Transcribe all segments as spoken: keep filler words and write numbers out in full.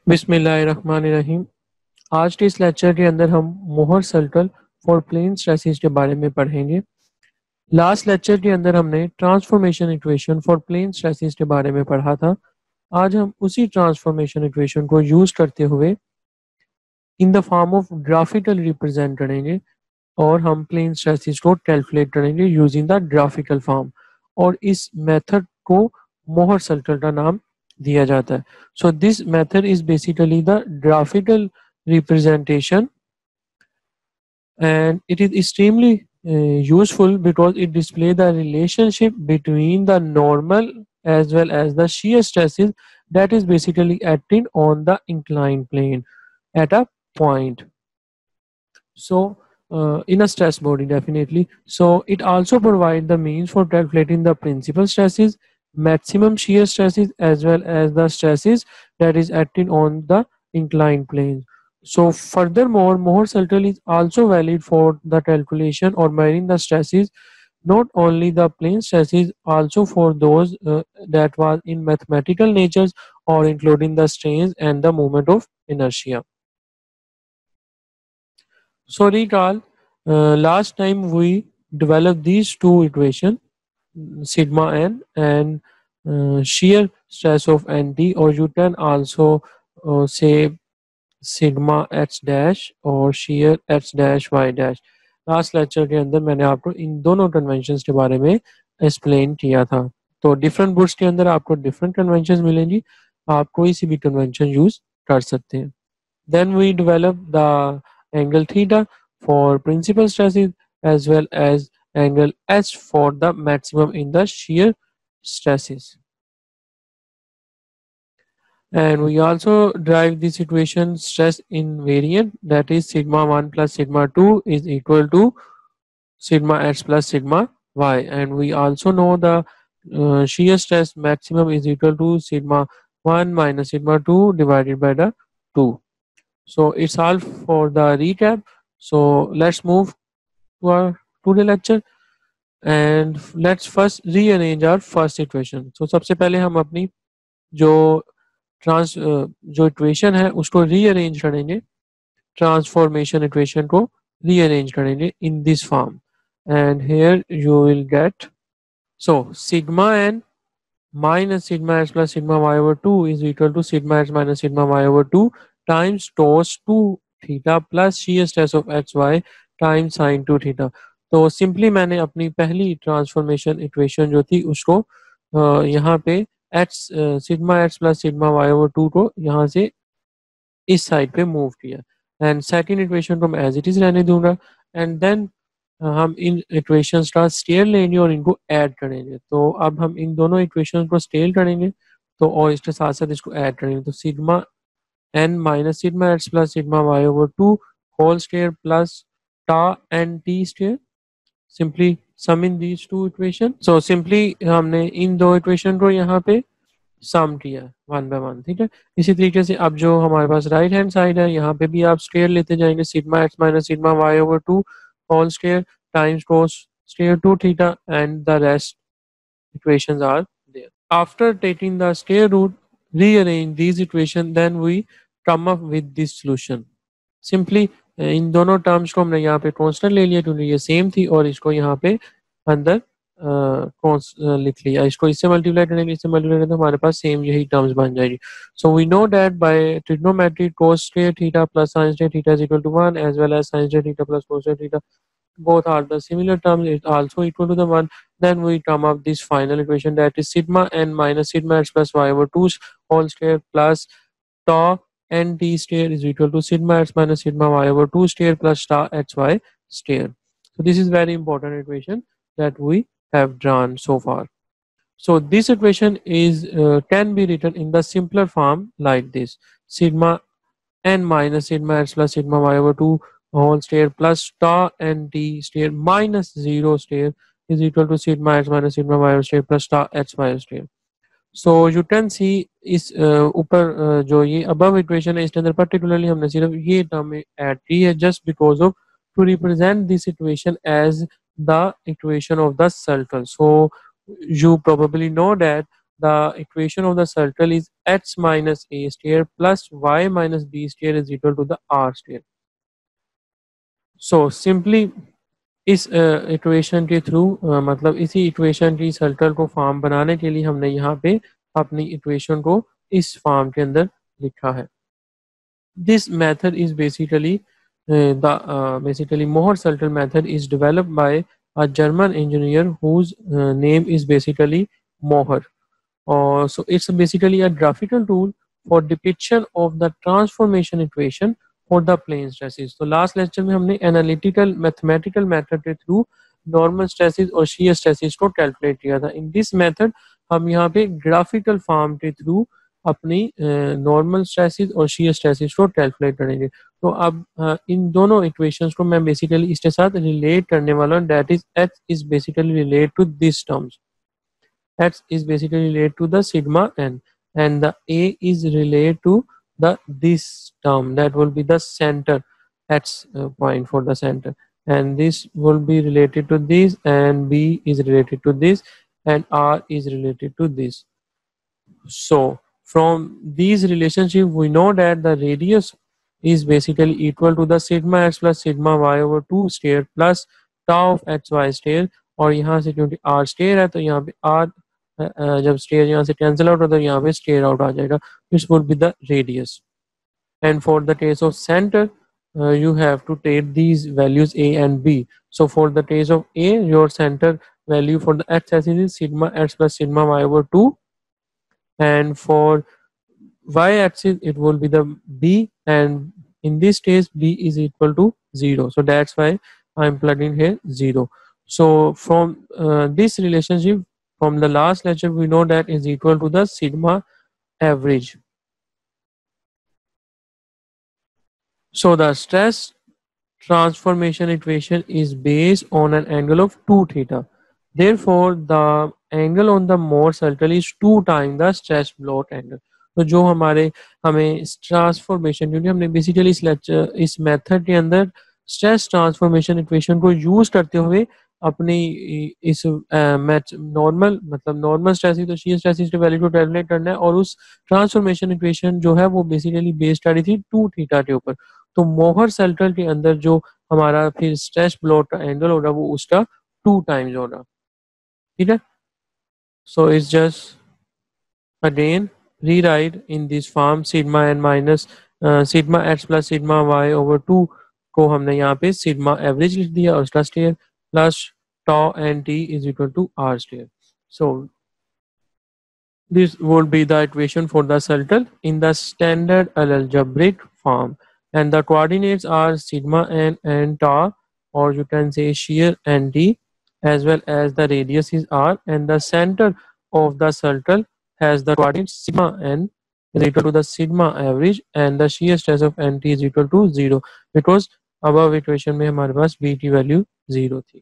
बिस्मिल्लाहिर्रहमानिर्रहीम। आज के इस लेक्चर के अंदर हम Mohr circle for plane stresses के बारे में पढ़ेंगे। लास्ट लेक्चर के अंदर हमने transformation equation for plane stresses के बारे में पढ़ा था। आज हम उसी ट्रांसफॉर्मेशन इक्वेशन को यूज करते हुए in the form of graphical represent करेंगे और हम प्लेन स्ट्रेसेस को कैलकुलेट करेंगे यूजिंग द ग्राफिकल फॉर्म, और इस मेथड को मोहर सर्कल का नाम दिया जाता है। So this method is basically the graphical representation, and it is extremely uh, useful because it displays the relationship between the normal as well as the shear stresses that is basically acting on the inclined plane at a point. So uh, in a stress body, definitely. So it also provides the means for calculating the principal stresses, maximum shear stresses, as well as the stresses that is acting on the inclined plane. So furthermore, Mohr circle is also valid for the calculation or measuring the stresses, not only the plane stresses, also for those uh, that was in mathematical natures or including the strains and the moment of inertia. So recall, uh, last time we developed these two equations, sigma n and uh, shear stress of nt, or you can also uh, say sigma H dash और shear H dash Y dash. Last lecture के अंदर मैंने आपको इन दोनों conventions के बारे में explain किया था। तो डिफरेंट बुक्स के अंदर आपको डिफरेंट कन्वेंशंस मिलेंगी, आप कोई सी भी कन्वेंशन यूज कर सकते हैं। Then we develop the angle theta for principal stresses as well as angle H for the maximum in the shear stresses. And we also derive this equation stress invariant, that is sigma one plus sigma two is equal to sigma x plus sigma y, and we also know the uh, shear stress maximum is equal to sigma one minus sigma two divided by the two. So it's all for the recap. So let's move to our today lecture and let's first rearrange our first equation. So सबसे पहले हम अपनी जो trans जो equation है उसको rearrange करेंगे, transformation equation को रीअरेंज करेंगे in this form, and here you will get so sigma N minus sigma x plus sigma Y over two is equal to sigma X minus sigma Y over two times cos two theta plus shear stress of X Y times sine two theta. तो simply मैंने अपनी पहली transformation equation जो थी उसको uh, यहाँ पे X sigma x plus sigma Y over two को यहाँ से इस साइड पे मूव किया, एंड सेकंड इक्वेशन को मैं एज इट इज रहने दूंगा, एंड देन हम इन इक्वेशंस का स्केल लेंगे और इनको ऐड करेंगे। तो अब हम इन दोनों इक्वेशंस को स्केल करेंगे तो और इसके साथ साथ इसको ऐड करेंगे, तो sigma N minus sigma x plus sigma Y over two whole square plus tau N T square, simply sum in these two equation. So simply हमने इन दो इक्वेशन को यहाँ पे सम किया वन बाय वन, ठीक है। इसी तरीके से अब जो हमारे पास राइट हैंड साइड है यहाँ पे भी आप स्क्वायर लेते जाएंगे, sigma X minus sigma Y over two whole square times cos square two theta, and the rest equations are there. After taking the square root rearrange these equation, then we come up with this solution. Simply इन दोनों terms को हमने यहाँ पे constant ले लिया क्योंकि ये सेम थी, और इसको यहाँ पे अंदर uh, लिख लिया, इसको इससे मल्टीप्लाई करेंगे, इससे मल्टीप्लाई करेंगे तो हमारे पास सेम यही टर्म्स बन जाएगी। So we know that by trigonometry cos square theta plus sin square theta is equal to one as well as sin square theta plus cos square theta, both are the similar terms, is also equal to the one. Then we come up this final equation, that is sigma n minus sigma x plus y over two whole square plus tau n t square is equal to sigma x minus sigma y over two square plus tau x y square. So this is very important equation that we have drawn so far. So this equation is uh, can be written in the simpler form like this: sigma n minus sigma x plus sigma y over two whole square plus tau n t square minus zero square is equal to sigma x minus sigma y over square plus tau x y square. So you can see इस uh, ऊपर uh, जो ये above equation है इसके अंदर particularly हमने सिर्फ ये टर्म ऐड की है just because of to represent this equation as the equation of the circle. So you probably know that the equation of the circle is x minus a square plus y minus b square is equal to the r square. So simply इस equation के through मतलब इसी equation की circle को form बनाने के लिए हमने यहाँ पे अपनी इक्वेशन को इस फॉर्म के अंदर लिखा है. This method is basically uh, the uh, basically Mohr-Sultal method is developed by a German engineer whose uh, name is basically Mohr. Uh, so it's basically a graphical tool for depiction of the transformation equation for the plane stresses. तो last lecture में हमने analytical mathematical method के through normal stresses और shear stresses को calculate किया था. In this method हम यहाँ पे ग्राफिकल फॉर्म के थ्रू अपनी नॉर्मल स्ट्रेसेस और शीयर स्ट्रेसेस को कैलकुलेट करेंगे. तो अब uh, इन दोनों इक्वेशंस को मैं बेसिकली इसके साथ रिलेट करने वाला हूँ. That is H is basically relate to this terms. X is basically related to the sigma n, and the A is related to the this term that will be the center X uh, point for the center, and this will be related to this, and B is related to this, and R is related to this. So from these relationship we know that the radius is basically equal to the sigma x plus sigma y over two square plus tau of x y square. और यहाँ से क्योंकि r stair है तो यहाँ पे r uh, जब stair यहाँ से कैंसिल आउट होता है यहाँ पे स्टेयर आउट आ जाएगा. This would be the radius. And for the case of center you have to take these values a and b. So for the case of a, your center value for the x axis is sigma x plus sigma y over two, and for y axis it will be the b, and in this case b is equal to zero. So that's why I'm plugging here zero. So from uh, this relationship from the last lecture we know that is equal to the sigma average. So the stress transformation equation is based on an angle of two theta. Therefore the angle on the Mohr circle is two times the stress block angle. तो जो हमारे हमें transformation क्योंकि हमने basically इस lecture इस method के अंदर स्ट्रेस ट्रांसफॉर्मेशन इक्वेशन को यूज करते हुए अपनी इस नॉर्मल मतलब नॉर्मल स्ट्रेसिस तो शीयर स्ट्रेसिस के वैल्यू को कैलकुलेट करना है, और उस ट्रांसफॉर्मेशन इक्वेशन जो है वो बेसिकली बेस्ड आ रही थी टू थीटा के ऊपर. तो मोहर सर्कल के अंदर जो हमारा फिर स्ट्रेस ब्लॉक का एंगल होगा वो उसका टू टाइम्स होगा. ठीक है. So it's just again rewrite in this form sigma n minus uh, sigma x plus sigma y over two को हमने यहाँ पे sigma average लिख दिया और उसका square plus tau and t is equal to r square. So this would be the equation for the circle in the standard algebraic form, and the coordinates are sigma n and tau, or you can say shear and t, as well as the radius is r, and the center of the circle has the coordinates sigma n is equal to the sigma average, and the shear stress of nt is equal to zero, because above equation में हमारे पास b की value zero थी.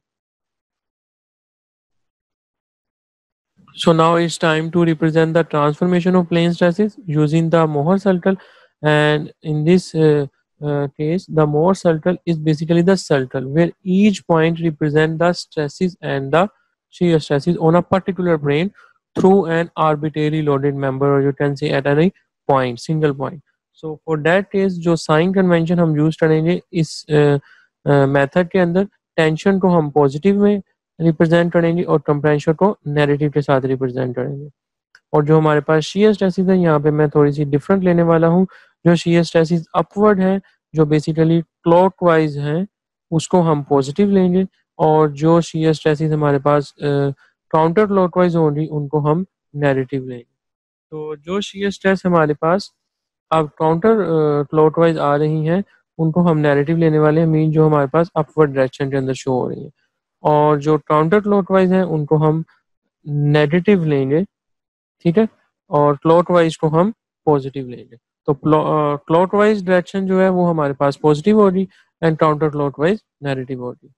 So now it's time to represent the transformation of plane stresses using the Mohr circle, and in this uh, uh, case the Mohr circle is basically the circle where each point represent the stresses and the shear stresses on a particular plane through an arbitrary loaded member, or you can say at any point, single point. So for that case जो sign convention हम use करेंगे इस method uh, के अंदर tension को हम positive में represent करेंगे और कंप्रेंशन को नेगेटिव के साथ रिप्रेजेंट करेंगे. और जो हमारे पास शीयर स्ट्रेसेस है यहाँ पे मैं थोड़ी सी डिफरेंट लेने वाला हूँ. जो शीयर स्ट्रेसेस अपवर्ड है जो बेसिकली क्लॉकवाइज हैं उसको हम पॉजिटिव लेंगे, और जो शीयर स्ट्रेसेस हमारे पास uh, काउंटर क्लॉकवाइज होंगी उनको हम नेगेटिव लेंगे. तो जो शीयर स्ट्रेस हमारे पास अब काउंटर क्लॉकवाइज आ रही हैं उनको हम नेगेटिव लेने वाले हैं, मीन जो हमारे पास अपवर्ड डायरेक्शन के अंदर शो हो रही है, और जो काउंटर क्लॉकवाइज हैं उनको हम नेगेटिव लेंगे. ठीक है. और क्लॉकवाइज को हम पॉजिटिव लेंगे. तो क्लॉकवाइज डायरेक्शन जो है वो हमारे पास पॉजिटिव होगी एंड काउंटर क्लॉकवाइज नेगेटिव होगी.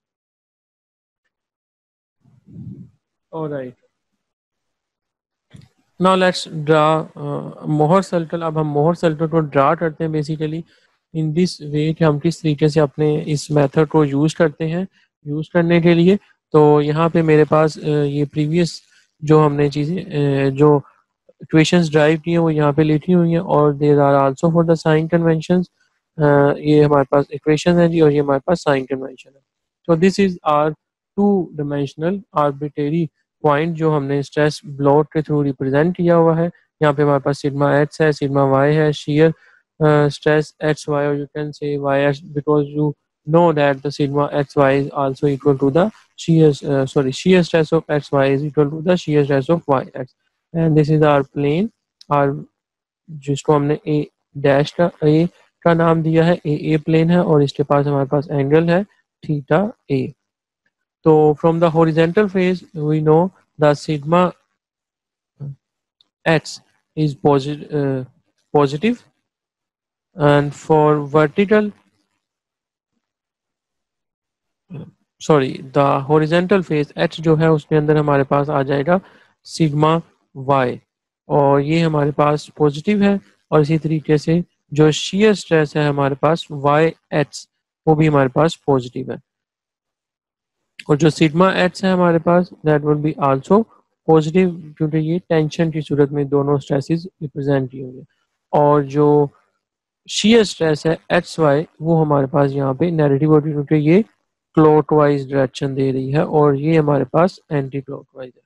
Alright. Now let's draw uh, Mohr circle. अब हम मोहर सर्कल को ड्रा करते हैं बेसिकली इन दिस वे कि हम किस तरीके से अपने इस मेथड को यूज करते हैं. यूज करने के लिए तो यहाँ पे मेरे पास uh, ये प्रीवियस जो हमने चीज़ें uh, जो इक्वेशंस ड्राइव की हैं वो यहाँ पे लिखी हुई हैं, और there are also for the sign conventions. ये हमारे पास इक्वेशन है जी, और ये हमारे पास साइन कन्वेंशन है। तो this is our two dimensional arbitrary point जो हमने स्ट्रेस ब्लॉट के थ्रू रिप्रेजेंट किया हुआ है। यहाँ पे हमारे पास सिग्मा एक्स है, सिग्मा वाई है, shear uh, stress x y, or you can say y x, because you know that the sigma x y is also equal to the shear uh, sorry shear stress of x y is equal to the shear stress of y x, and this is our plane, our जिसको हमने a dash का a का नाम दिया है, ए ए plane है, और इसके पास हमारे पास एंगल है थीटा a। तो from the horizontal face we know the sigma x is positive uh, positive, and for vertical, sorry the horizontal face H जो है उसके अंदर हमारे पास आ जाएगा सिग्मा वाई, और ये हमारे पास पॉजिटिव है। और इसी तरीके से जो शियर स्ट्रेस है हमारे पास वाई एच, वो भी हमारे पास पॉजिटिव है। और जो सिग्मा एच है हमारे पास that will be also positive, क्योंकि ये टेंशन की सूरत में दोनों स्ट्रेसेस रिप्रेजेंट किए होंगे। और जो शियर स्ट्रेस है एच वाई, वो हमारे पास यहाँ पे नेगेटिव होगी, क्योंकि ये क्लॉकवाइज डायरेक्शन दे रही है, और ये हमारे पास एंटी क्लॉकवाइज है।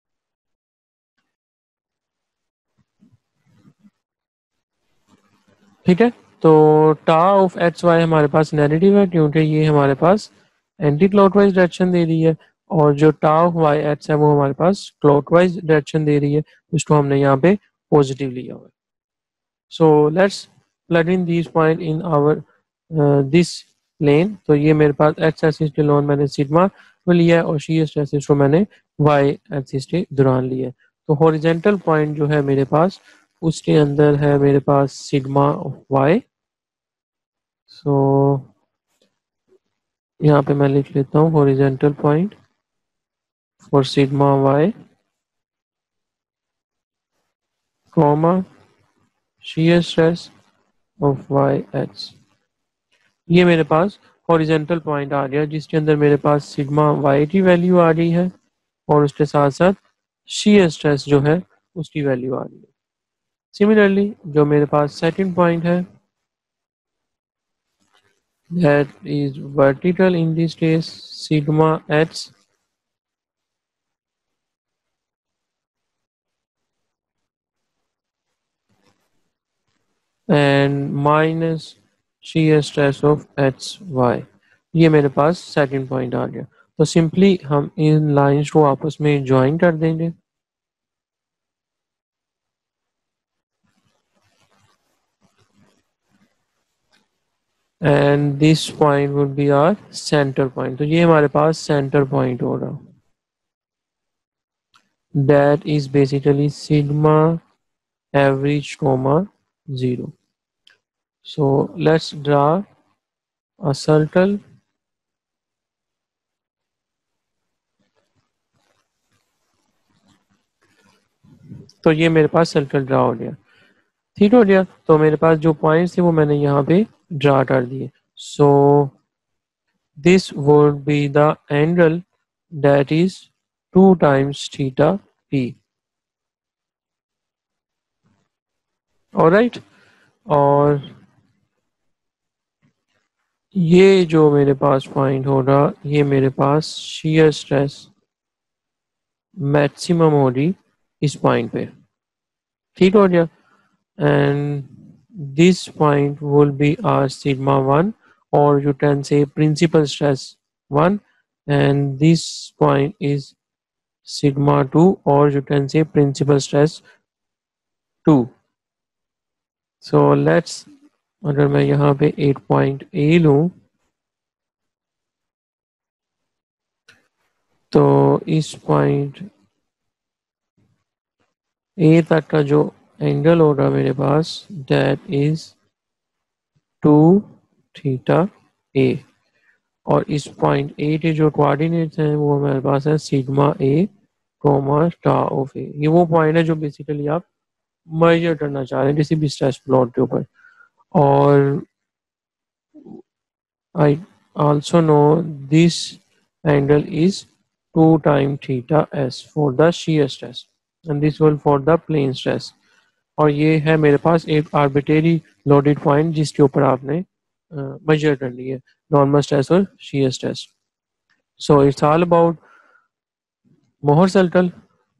ठीक है, तो टा ऑफ एच वाई हमारे पास नेगेटिव है, क्योंकि ये हमारे पास एंटी क्लॉकवाइज डायरेक्शन दे रही है, और जो टा ऑफ वाई एच है वो हमारे पास क्लॉकवाइज डायरेक्शन दे रही है, इसको हमने यहाँ पे पॉजिटिव लिया हुआ है। So let's plug in this point in our this plane. तो ये मेरे पास एक्स एक्सिस के लोन मैंने सिग्मा को लिया है, और शी एक्सिस को मैंने वाई एक्सिस के दौरान लिया है। तो हॉरिजॉन्टल पॉइंट जो है मेरे पास, उसके अंदर है मेरे पास सिग्मा वाई। सो यहाँ पे मैं लिख लेता हूँ horizontal point for sigma Y comma shear stress of y x। ये मेरे पास हॉरिजॉन्टल पॉइंट आ गया, जिसके अंदर मेरे पास सिग्मा y की वैल्यू आ रही है, और उसके साथ साथ shear stress जो है उसकी वैल्यू आ रही है। सिमिलरली जो मेरे पास सेकंड पॉइंट है, that is vertical in this case sigma x and minus shear stress of H Y. ये मेरे पास सेकंड पॉइंट आ गया। तो सिंपली हम इन लाइंस को आपस में ज्वाइन कर देंगे, and this point would be our center point. तो ये हमारे पास सेंटर पॉइंट होगा, that is basically sigma average comma zero. So let's draw a circle. तो ये मेरे पास सर्कल ड्रा हो गया, ठीक हो गया। तो मेरे पास जो पॉइंट्स थे वो मैंने यहाँ पे ड्रा कर दिए। So this would be the angle that is two times theta P. Alright, और ये जो मेरे पास पॉइंट होगा, ये मेरे पास शियर स्ट्रेस मैक्सिमम होगी इस पॉइंट पे, ठीक हो गया। And this point will be our sigma one, और you can say principal stress one, and this point is sigma two, और you can say principal stress two. So let's, अगर मैं यहाँ पे एक पॉइंट ए लूँ, तो इस पॉइंट ए तक का जो एंगल होगा मेरे पास that is two theta A, और इस पॉइंट ए के जो कोऑर्डिनेट्स हैं वो हमारे पास है sigma A comma tau of A. ये वो पॉइंट है जो बेसिकली आप मेजर करना चाह रहे हैं किसी भी स्ट्रेस प्लॉट के ऊपर। और I also know this angle is two time theta S for the shear stress। And this will for the plane stress. और ये है मेरे पास एक आर्बिट्रेरी लोडेड पॉइंट जिसके ऊपर आपने मेजर करनी है नॉर्मल स्ट्रेस और shear stress. So it's all about Mohr circle.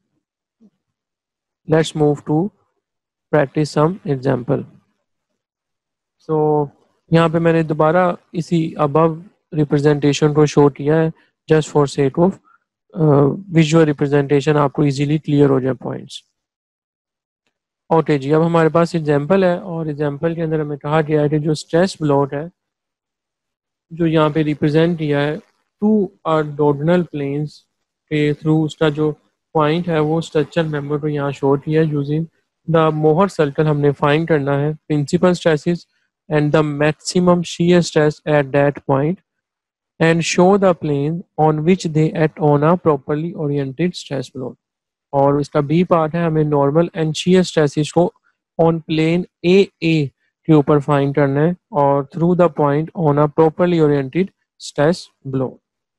Let's move to practice some example. सो यहाँ पे मैंने दोबारा इसी अबव रिप्रेजेंटेशन को शो किया है just for sake of visual representation, आपको इजीली क्लियर हो जाए पॉइंट्स। ओके जी, अब हमारे पास एग्जांपल है और एग्जांपल के अंदर हमें कहा गया है कि जो स्ट्रेस ब्लॉक है जो यहाँ पे रिप्रेजेंट किया है टू ऑर्थोगोनल प्लेन्स के थ्रू, उसका जो पॉइंट है वो स्ट्रक्चर मेंबर को यहाँ शो किया है यूजिंग द मोहर सर्कल। हमने फाइंड करना है principal stresses and the maximum shear stress at that point and show the plane on which they act on a properly oriented stress block. और इसका B part है हमें normal and shear stresses को on plane A A के ऊपर find करना है और through the point on a properly oriented stress block.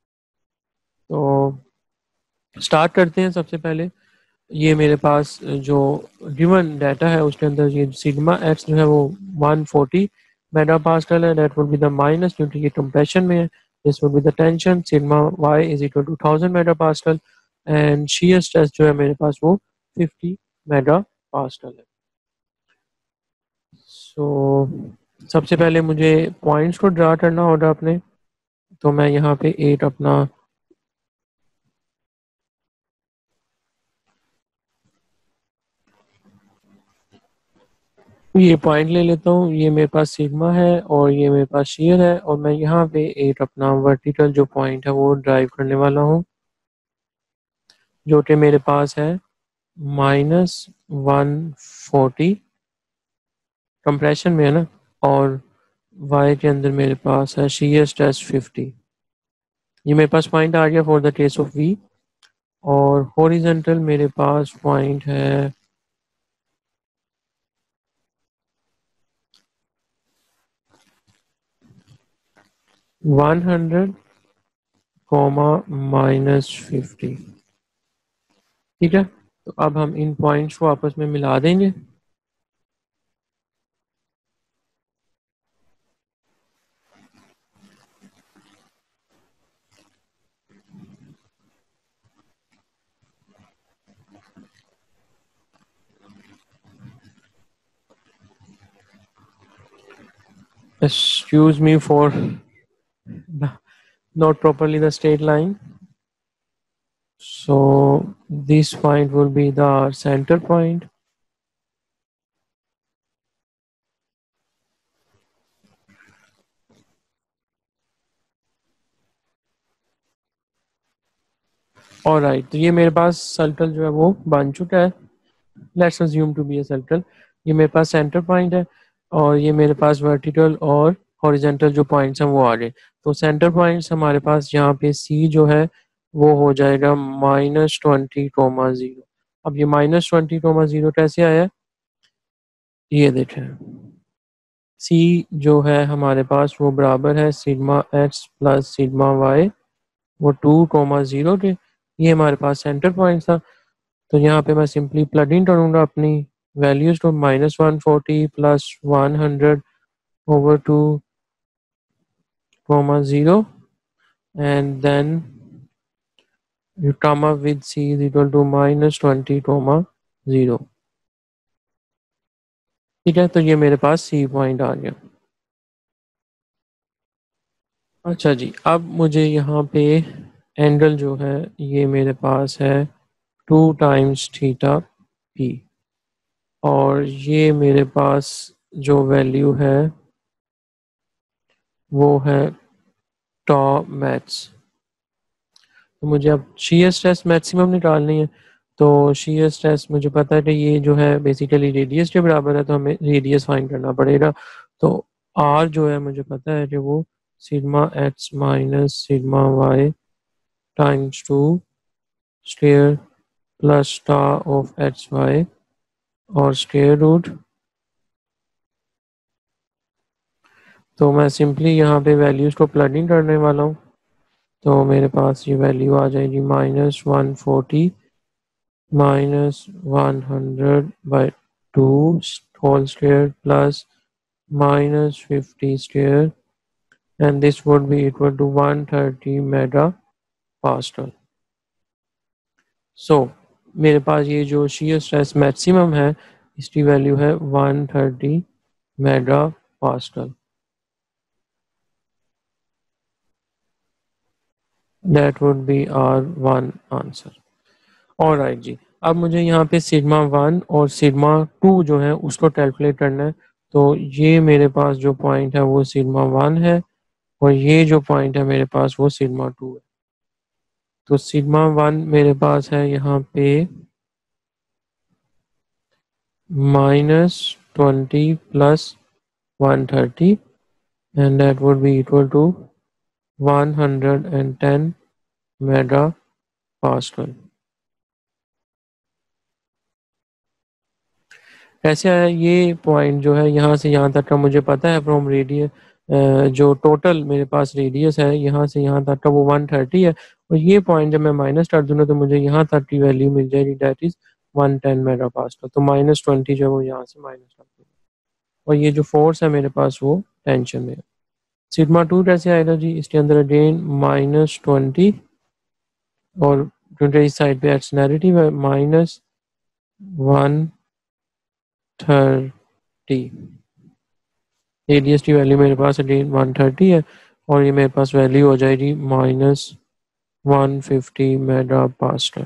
तो स्टार्ट करते हैं। सबसे पहले ये मेरे पास जो गिवन डाटा है उसके अंदर ये सिग्मा एक्स जो है वो वन फोर्टी मेगा पास्कल है, that would be the minus क्योंकि ये कंप्रेशन में है, this would be the tension sigma Y is equal to thousand mega pascal and shear stress जो है मेरे पास वो फिफ्टी मेगा पास्कल है। सो so, सबसे पहले मुझे पॉइंट्स को ड्रा करना होगा अपने, तो मैं यहाँ पे एक अपना ये पॉइंट ले लेता हूँ। ये मेरे पास सिग्मा है और ये मेरे पास shear है और मैं यहाँ पे एक अपना वर्टिकल जो पॉइंट है वो ड्राइव करने वाला हूँ जो कि मेरे पास है माइनस वन फोर्टी कंप्रेशन में है ना, और y के अंदर मेरे पास है shear स्ट्रेस फिफ्टी। ये मेरे पास पॉइंट आ गया for the case of v। और हॉरिजॉन्टल मेरे पास पॉइंट है one hundred comma minus fifty. ठीक है, तो अब हम इन पॉइंट्स को आपस में मिला देंगे। Excuse me for not properly the straight line. So this point will be the center point. Alright, तो ये मेरे पास सर्कल जो है वो बन चुका है। Let's assume to be a circle. ये मेरे पास सेंटर पॉइंट है और ये मेरे पास वर्टिकल और हॉरिजॉन्टल जो पॉइंट्स हैं वो आ गए। तो सेंटर पॉइंट्स हमारे पास यहाँ पे सी जो है वो हो जाएगा माइनस ट्वेंटी कोमा जीरो। अब ये माइनस ट्वेंटी कोमा जीरो कैसे आया, ये देखें। सी जो है हमारे पास वो बराबर है sigma x plus sigma Y, वो टू कोमा जीरो के। ये हमारे पास सेंटर पॉइंट था। तो यहाँ पे मैं सिंपली प्लग इन करूँगा अपनी वैल्यूज को, minus one forty plus one hundred over two comma zero and then you come up with c is equal to minus twenty comma zero. ठीक है, तो ये मेरे पास सी पॉइंट आ गया। अच्छा जी, अब मुझे यहाँ पे एंगल जो है ये मेरे पास है टू टाइम्स थीटा पी और ये मेरे पास जो वैल्यू है वो है टॉ मैक्स। तो मुझे अब shear स्ट्रेस मैक्सिमम निकालनी है। तो shear स्ट्रेस मुझे पता है कि ये जो है बेसिकली रेडियस के बराबर है, तो हमें रेडियस फाइंड करना पड़ेगा। तो r जो है मुझे पता है कि वो sigma X minus sigma Y times two square plus tau of X Y और स्क्वायर रूट। तो मैं सिंपली यहाँ पे वैल्यूज को प्लग इन करने वाला हूँ। तो मेरे पास ये वैल्यू आ जाएगी minus one forty minus one hundred by two whole square plus minus fifty square, and this would be equal to one hundred thirty megapascal. So मेरे पास ये जो shear stress maximum है इसकी वैल्यू है one hundred thirty megapascal. That would be our one answer. Alright जी, अब मुझे यहाँ पे सिग्मा वन और सिग्मा टू जो है उसको कैलकुलेट करना है. तो ये मेरे पास जो पॉइंट है वो सिग्मा वन है और ये जो पॉइंट है मेरे पास वो सिग्मा टू है. तो सिग्मा वन मेरे पास है यहाँ पे minus twenty plus one thirty and that would be equal to one hundred and ten mega pascal. कैसे आया ये पॉइंट जो है यहाँ से यहाँ तक का मुझे पता है फ्रॉम रेडियस, जो टोटल मेरे पास रेडियस है यहाँ से यहाँ तक का वो वन थर्टी है और ये पॉइंट जब मैं माइनस कर दूंगा तो मुझे यहाँ तक की वैल्यू मिल जाएगी that is one ten mega pascal. तो माइनस ट्वेंटी जो है वो यहाँ से माइनस कर दूंगा और ये जो फोर्स है मेरे पास वो टेंशन में है. सिग्मा टू कैसे आएगा जी, इसके अंदर अगेन माइनस ट्वेंटी और क्योंकि इस साइड पे एक्स नेगेटिव है माइनस वन थर्टी. रेडियस की वैल्यू मेरे पास अगेन वन थर्टी है और ये मेरे पास वैल्यू हो जाएगी minus one fifty mega pascal.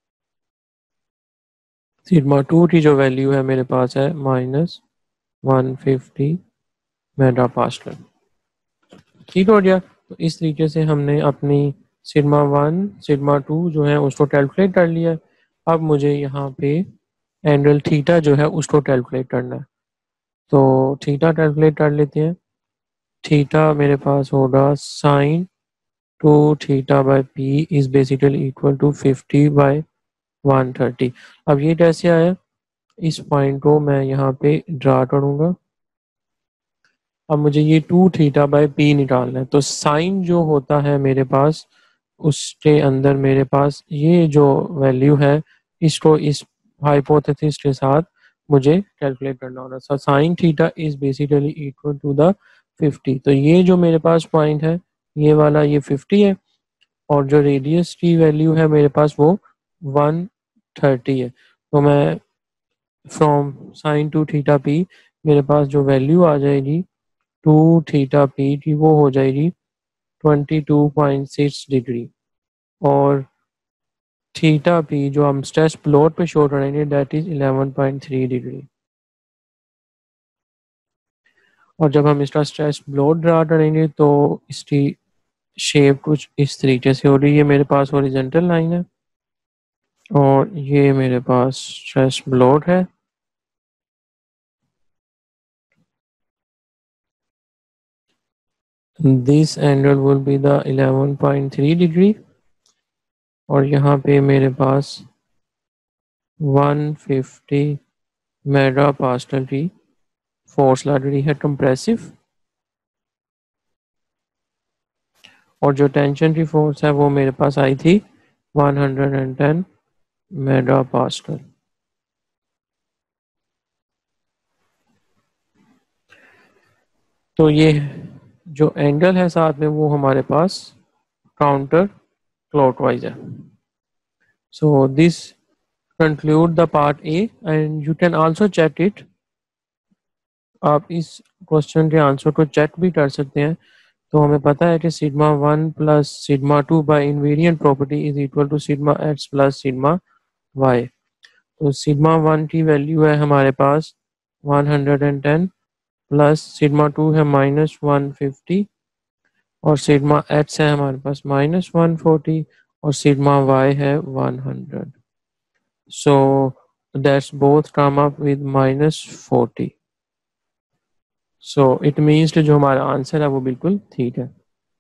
Sigma two की जो वैल्यू है मेरे पास है minus one fifty mega pascal. ठीक हो गया. तो इस तरीके से हमने अपनी सिग्मा वन सिग्मा टू जो है उसको कैलकुलेट कर लिया. अब मुझे यहाँ पे एंगल थीटा जो है उसको कैलकुलेट करना है. तो थीटा कैलकुलेट कर लेते हैं. थीटा मेरे पास होगा sine two theta by P is basically equal to fifty by one thirty. अब ये कैसे आया, इस पॉइंट को मैं यहाँ पे ड्रा करूँगा. अब मुझे ये टू थीटा बाय पी निकालना है. तो साइन जो होता है मेरे पास उसके अंदर मेरे पास ये जो वैल्यू है इसको इस हाइपोथेसिस के साथ मुझे कैलकुलेट करना होगा. So sine theta is basically equal to the fifty. तो ये जो मेरे पास पॉइंट है ये वाला ये फिफ्टी है और जो रेडियस की वैल्यू है मेरे पास वो वन थर्टी है. तो मैं from sine two theta P मेरे पास जो वैल्यू आ जाएगी टू थीटा पी की वो हो जाएगी twenty two point six degree और थीटा पी जो हम स्ट्रेस प्लॉट पे शो करेंगे that is eleven point three degree. और जब हम इसका स्ट्रेस प्लॉट ड्रा करेंगे तो इसकी शेप कुछ इस तरीके से हो रही है. मेरे पास हॉरिजॉन्टल लाइन है और ये मेरे पास स्ट्रेस प्लॉट है. This angle will be the eleven point three degree और यहाँ पे मेरे पास वन फिफ्टी मेगा पास्कल की फोर्स लग रही है कंप्रेसिव और जो टेंशन की फोर्स है वो मेरे पास आई थी one hundred ten mega pascal. तो ये जो एंगल है साथ में वो हमारे पास काउंटर क्लॉकवाइज है. So this conclude the part A and you can also check it. आप इस क्वेश्चन के आंसर को चेक भी कर सकते हैं. तो हमें पता है कि sigma one plus sigma two by invariant property is equal to sigma x plus sigma y. तो सिग्मा वन की वैल्यू है हमारे पास one hundred ten plus sigma two है माइनस वन फिफ्टी और सिग्मा एक्स है हमारे पास माइनस वन फोर्टी और सिग्मा वाई है one hundred. So that's both come up with minus forty. So it means जो हमारा आंसर है वो बिल्कुल ठीक है.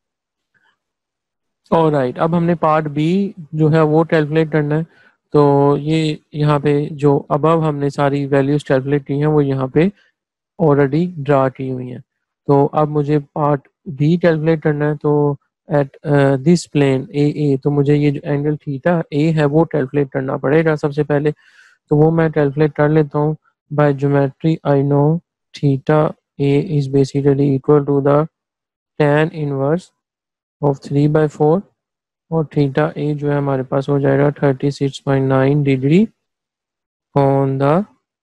और राइट, अब हमने पार्ट बी जो है वो कैलकुलेट करना है. तो ये यहाँ पे जो अबव हमने सारी वैल्यूज कैलकुलेट की हैं वो यहाँ पे ऑलरेडी ड्रा की हुई हैं. तो अब मुझे पार्ट बी कैलकुलेट करना है. तो at this plane A A, तो मुझे ये जो एंगल थीटा ए है वो कैलकुलेट करना पड़ेगा सबसे पहले। तो वो मैं कैलकुलेट कर लेता हूँ। By geometry I know theta A is basically equal to the tan inverse of three by four, और थीटा ए जो है हमारे पास हो जाएगा thirty six point nine degree on the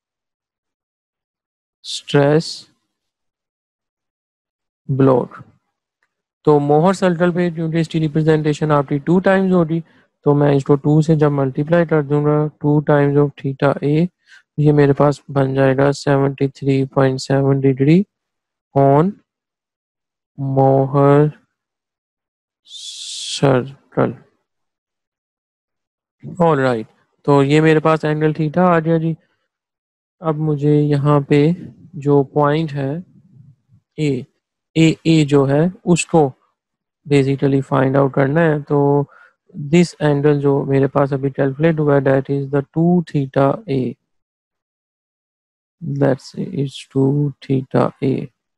stress block. तो मोहर सर्कल पे क्योंकि इसकी रिप्रेजेंटेशन आपकी टू टाइम्स होगी, तो मैं इसको टू से जब मल्टीप्लाई कर दूंगा, two times of theta A, ये मेरे पास बन जाएगा seventy three point seven degree on Mohr circle. All right, तो ये मेरे पास एंगल थीटा आ गया जी। अब मुझे यहाँ पे जो पॉइंट है ए ए ए जो है उसको बेसिकली फाइंड आउट करना है। तो दिस एंगल जो मेरे पास अभी कैलकुलेट हुआ है that is the two theta A, that's is two theta A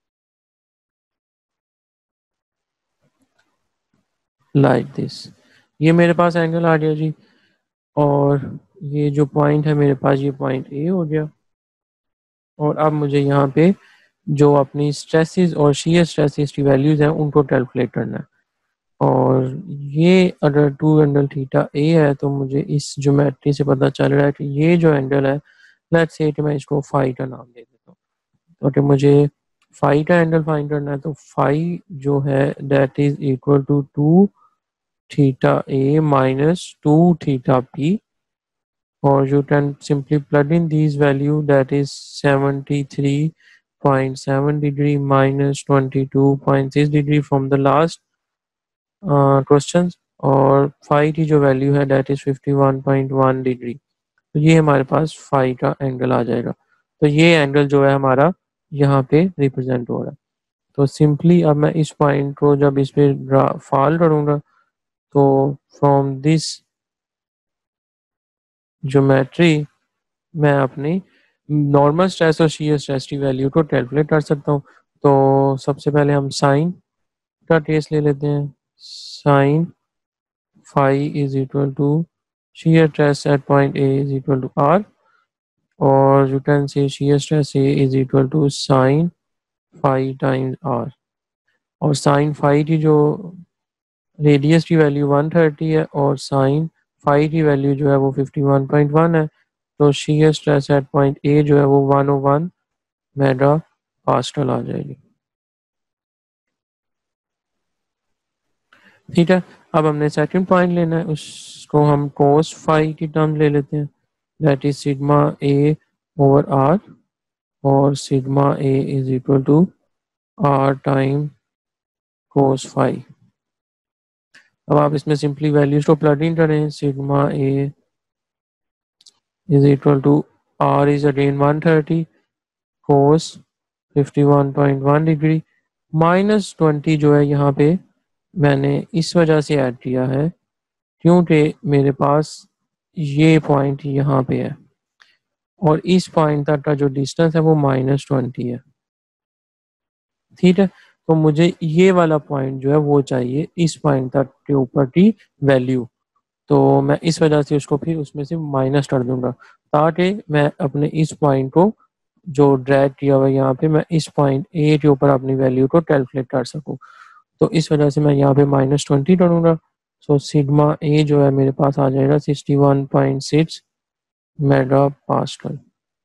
like this. ये मेरे पास एंगल आ गया जी, और ये जो पॉइंट है मेरे पास ये पॉइंट ए हो गया। और अब मुझे यहाँ पे जो अपनी स्ट्रेसेस और शियर स्ट्रेसेस की वैल्यूज हैं उनको कैलकुलेट करना है। और ये अगर टू एंगल थीटा ए है तो मुझे इस ज्योमेट्री से पता चल रहा है कि ये जो एंगल है, लेट्स से कि मैं इसको फाई का नाम दे देता हूँ। तो कि मुझे फाई का एंगल फाइंड करना है, तो फाई जो है that is equal to two theta A minus two theta P, or you can simply plug in these value, that is seventy-three point seven degree minus twenty-two point six degree from the last uh, questions, और phi की जो value है that is fifty one point one degree. तो ये हमारे पास phi का angle आ जाएगा। तो ये एंगल जो है हमारा यहाँ पे रिप्रेजेंट हो रहा है। तो सिंपली अब मैं इस पॉइंट को जब इस पे फॉल करूँगा, तो फ्रॉम दिस ज्योमेट्री मैं अपनी नॉर्मल स्ट्रेस और शीयर स्ट्रेस की वैल्यू को कैलकुलेट कर सकता हूँ। तो सबसे पहले हम साइन का केस ले लेते हैं। Sine phi is equal to shear stress at point A is equal to R, और you can say shear stress A is equal to sine phi times R. और साइन फाई की जो radius की value one thirty है और sine phi की value जो है वो फिफ्टी वन पॉइंट वन है। तो shear stress at point A जो है वो one O one mega pascal आ जाएगी। ठीक है, अब हमने सेकंड पॉइंट लेना है, उसको हम कोस फाई की टर्म ले लेते हैं, that is sigma A over R, और sigma A is equal to R time cos phi. अब आप इसमें सिंपली वैल्यूज को प्लग इन करें। Sigma A is equal to R is again one thirty cos fifty one point one degree minus twenty जो है यहाँ पे मैंने इस वजह से ऐड किया है क्योंकि मेरे पास ये पॉइंट यहाँ पे है और इस पॉइंट तक का जो डिस्टेंस है वो माइनस ट्वेंटी है। ठीक है, तो मुझे ये वाला पॉइंट जो है वो चाहिए इस पॉइंट तक के ऊपर की वैल्यू। तो मैं इस वजह से उसको फिर उसमें से माइनस कर दूंगा ताकि मैं अपने इस पॉइंट को जो ड्रैग किया हुआ है यहाँ पे मैं इस पॉइंट ए के ऊपर अपनी वैल्यू को कैलकुलेट कर सकूँ। तो इस वजह से मैं यहाँ पे माइनस ट्वेंटी करूँगा। सो सिग्मा ए जो है मेरे पास आ जाएगा sixty one point six mega pascal.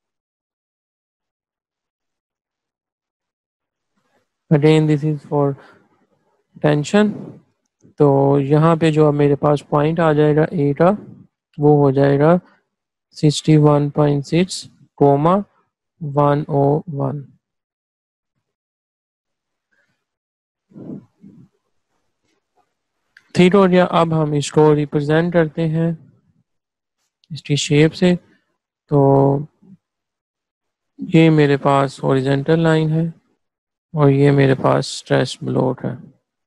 Again this is for tension. तो यहाँ पे जो अब मेरे पास पॉइंट आ जाएगा ए का वो हो जाएगा sixty one point six comma one O one. ठीक हो गया। अब हम इसको रिप्रेजेंट करते हैं इसकी शेप से। तो ये मेरे पास हॉरिजॉन्टल लाइन है और ये मेरे पास स्ट्रेस ब्लॉक है,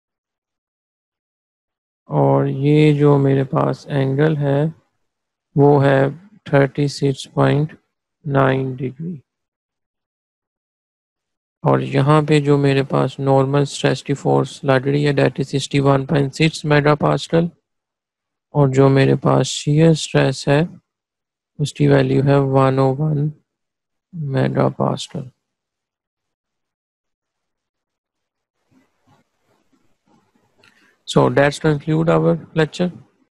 और ये जो मेरे पास एंगल है वो है thirty six point nine degree. और यहाँ पे जो मेरे पास नॉर्मल स्ट्रेस की फोर्स लग रही है that is sixty one point six mega pascal, और जो मेरे पास शियर स्ट्रेस है उसकी वैल्यू है one O one mega pascal. So that's conclude our lecture.